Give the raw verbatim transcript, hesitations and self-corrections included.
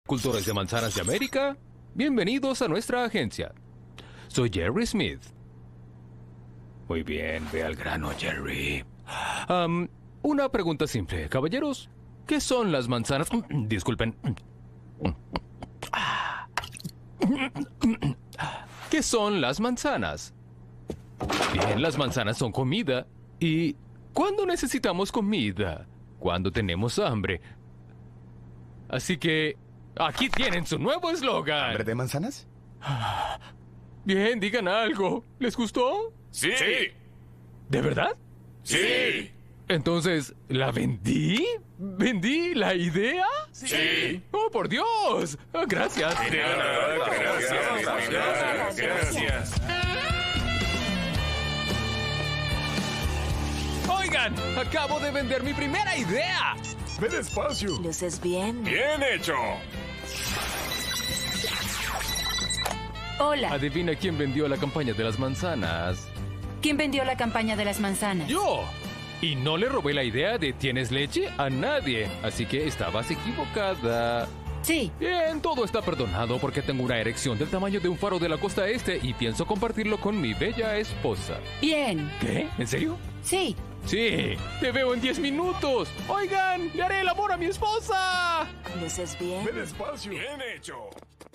Cultores de manzanas de América, bienvenidos a nuestra agencia. Soy Jerry Smith. Muy bien, ve al grano, Jerry. Um, una pregunta simple, caballeros. ¿Qué son las manzanas? Disculpen. ¿Qué son las manzanas? Bien, las manzanas son comida. ¿Y cuándo necesitamos comida? Cuando tenemos hambre. Así que aquí tienen su nuevo eslogan. ¿Hambre de manzanas? Bien, digan algo. ¿Les gustó? Sí. ¿De verdad? Sí. Entonces, ¿la vendí? ¿Vendí la idea? Sí. ¡Oh, por Dios! Ah, gracias. Gracias. Gracias. Gracias. Oigan, acabo de vender mi primera idea. ¡Ve despacio! Luces bien. Bien hecho. Hola. Adivina quién vendió la campaña de las manzanas. ¿Quién vendió la campaña de las manzanas? ¡Yo! Y no le robé la idea de ¿tienes leche? A nadie. Así que estabas equivocada. Sí. Bien, todo está perdonado porque tengo una erección del tamaño de un faro de la costa este y pienso compartirlo con mi bella esposa. Bien. ¿Qué? ¿En serio? Sí. Sí, te veo en diez minutos. Oigan, le haré el amor a mi esposa. Luces bien. ¡Ve despacio! Bien hecho.